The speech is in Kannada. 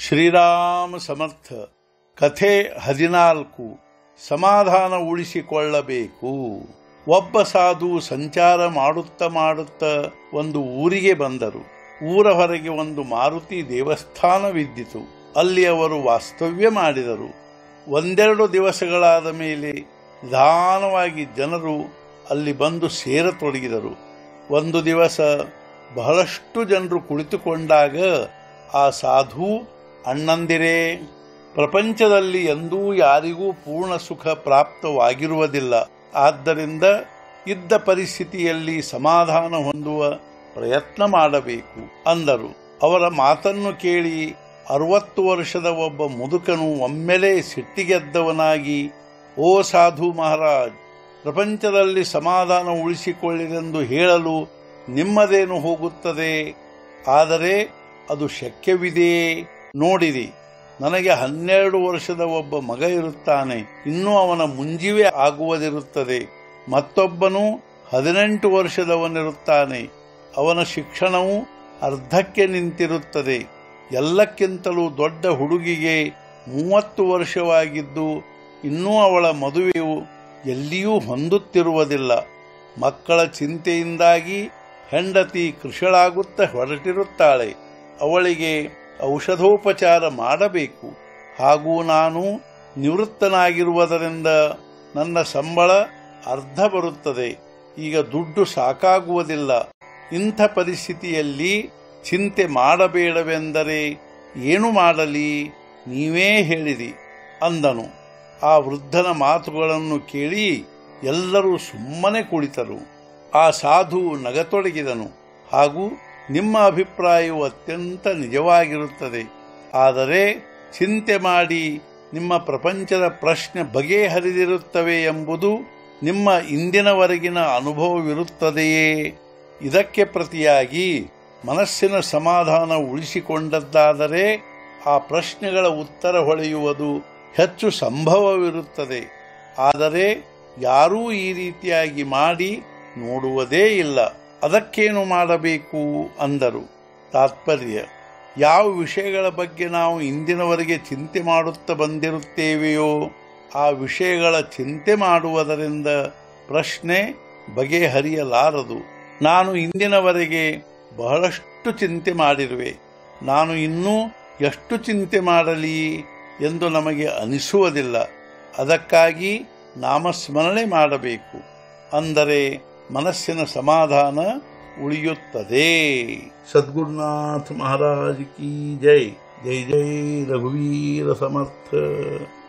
ಶ್ರೀರಾಮ ಸಮರ್ಥ. ಕಥೆ 14. ಸಮಾಧಾನ ಉಳಿಸಿಕೊಳ್ಳಬೇಕು. ಒಬ್ಬ ಸಾಧು ಸಂಚಾರ ಮಾಡುತ್ತಾ ಒಂದು ಊರಿಗೆ ಬಂದರು. ಊರ ಹೊರಗೆ ಒಂದು ಮಾರುತಿ ದೇವಸ್ಥಾನವಿದ್ದಿತು. ಅಲ್ಲಿ ಅವರು ವಾಸ್ತವ್ಯ ಮಾಡಿದರು. ಒಂದೆರಡು ದಿವಸಗಳಾದ ಮೇಲೆ ನಿಧಾನವಾಗಿ ಜನರು ಅಲ್ಲಿ ಬಂದು ಸೇರತೊಡಗಿದರು. ಒಂದು ದಿವಸ ಬಹಳಷ್ಟು ಜನರು ಕುಳಿತುಕೊಂಡಾಗ ಆ ಸಾಧು, ಅಣ್ಣಂದಿರೇ, ಪ್ರಪಂಚದಲ್ಲಿ ಎಂದೂ ಯಾರಿಗೂ ಪೂರ್ಣ ಸುಖ ಪ್ರಾಪ್ತವಾಗಿರುವುದಿಲ್ಲ. ಆದ್ದರಿಂದ ಇದ್ದ ಪರಿಸ್ಥಿತಿಯಲ್ಲಿ ಸಮಾಧಾನ ಹೊಂದುವ ಪ್ರಯತ್ನ ಮಾಡಬೇಕು ಅಂದರು. ಅವರ ಮಾತನ್ನು ಕೇಳಿ 60 ವರ್ಷದ ಒಬ್ಬ ಮುದುಕನು ಒಮ್ಮೆಲೇ ಸಿಟ್ಟಿಗೆದ್ದವನಾಗಿ, ಓ ಸಾಧು ಮಹಾರಾಜ್, ಪ್ರಪಂಚದಲ್ಲಿ ಸಮಾಧಾನ ಉಳಿಸಿಕೊಳ್ಳಿರೆಂದು ಹೇಳಲು ನಿಮ್ಮದೇನು ಹೋಗುತ್ತದೆ? ಆದರೆ ಅದು ಶಕ್ಯವಿದೆಯೇ? ನೋಡಿರಿ, ನನಗೆ 12 ವರ್ಷದ ಒಬ್ಬ ಮಗ ಇರುತ್ತಾನೆ. ಇನ್ನೂ ಅವನ ಮುಂಜಿವೆ ಆಗುವುದಿರುತ್ತದೆ. ಮತ್ತೊಬ್ಬನು 18 ವರ್ಷದವನಿರುತ್ತಾನೆ. ಅವನ ಶಿಕ್ಷಣವು ಅರ್ಧಕ್ಕೆ ನಿಂತಿರುತ್ತದೆ. ಎಲ್ಲಕ್ಕಿಂತಲೂ ದೊಡ್ಡ ಹುಡುಗಿಗೆ 30 ವರ್ಷವಾಗಿದ್ದು ಇನ್ನೂ ಅವಳ ಮದುವೆಯು ಎಲ್ಲಿಯೂ ಹೊಂದುತ್ತಿರುವುದಿಲ್ಲ. ಮಕ್ಕಳ ಚಿಂತೆಯಿಂದಾಗಿ ಹೆಂಡತಿ ಕೃಶಳಾಗುತ್ತಾ ಹೊರಟಿರುತ್ತಾಳೆ. ಅವಳಿಗೆ ಔಷಧೋಪಚಾರ ಮಾಡಬೇಕು. ಹಾಗೂ ನಾನು ನಿವೃತ್ತನಾಗಿರುವುದರಿಂದ ನನ್ನ ಸಂಬಳ ಅರ್ಧ ಬರುತ್ತದೆ. ಈಗ ದುಡ್ಡು ಸಾಕಾಗುವುದಿಲ್ಲ. ಇಂಥ ಪರಿಸ್ಥಿತಿಯಲ್ಲಿ ಚಿಂತೆ ಮಾಡಬೇಡವೆಂದರೆ ಏನು ಮಾಡಲಿ? ನೀವೇ ಹೇಳಿರಿ ಅಂದನು. ಆ ವೃದ್ಧನ ಮಾತುಗಳನ್ನು ಕೇಳಿ ಎಲ್ಲರೂ ಸುಮ್ಮನೆ ಕುಳಿತರು. ಆ ಸಾಧು ನಗತೊಡಗಿದನು. ಹಾಗೂ ನಿಮ್ಮ ಅಭಿಪ್ರಾಯವು ಅತ್ಯಂತ ನಿಜವಾಗಿರುತ್ತದೆ. ಆದರೆ ಚಿಂತೆ ಮಾಡಿ ನಿಮ್ಮ ಪ್ರಪಂಚದ ಪ್ರಶ್ನೆ ಬಗೆಹರಿದಿರುತ್ತವೆ ಎಂಬುದು ನಿಮ್ಮ ಇಂದಿನವರೆಗಿನ ಅನುಭವವಿರುತ್ತದೆಯೇ? ಇದಕ್ಕೆ ಪ್ರತಿಯಾಗಿ ಮನಸ್ಸಿನ ಸಮಾಧಾನ ಉಳಿಸಿಕೊಂಡದ್ದಾದರೆ ಆ ಪ್ರಶ್ನೆಗಳ ಉತ್ತರ ಹೊಳೆಯುವುದು ಹೆಚ್ಚು ಸಂಭವವಿರುತ್ತದೆ. ಆದರೆ ಯಾರೂ ಈ ರೀತಿಯಾಗಿ ಮಾಡಿ ನೋಡುವುದೇ ಇಲ್ಲ. ಅದಕ್ಕೇನು ಮಾಡಬೇಕು ಅಂದರು. ತಾತ್ಪರ್ಯ: ಯಾವ ವಿಷಯಗಳ ಬಗ್ಗೆ ನಾವು ಇಂದಿನವರೆಗೆ ಚಿಂತೆ ಮಾಡುತ್ತಾ ಬಂದಿರುತ್ತೇವೆಯೋ ಆ ವಿಷಯಗಳ ಚಿಂತೆ ಮಾಡುವುದರಿಂದ ಪ್ರಶ್ನೆ ಬಗೆಹರಿಯಲಾರದು. ನಾನು ಇಂದಿನವರೆಗೆ ಬಹಳಷ್ಟು ಚಿಂತೆ ಮಾಡಿರುವೆ. ನಾನು ಇನ್ನೂ ಎಷ್ಟು ಚಿಂತೆ ಮಾಡಲಿ ಎಂದು ನಮಗೆ ಅನಿಸುವುದಿಲ್ಲ. ಅದಕ್ಕಾಗಿ ನಾಮಸ್ಮರಣೆ ಮಾಡಬೇಕು. ಅಂದರೆ ಮನಸ್ಸಿನ ಸಮಾಧಾನ ಉಳಿಯುತ್ತದೆ. ಸದ್ಗುರುನಾಥ ಮಹಾರಾಜ್ ಕಿ ಜೈ. ಜೈ ಜೈ ರಘುವೀರ ಸಮರ್ಥ.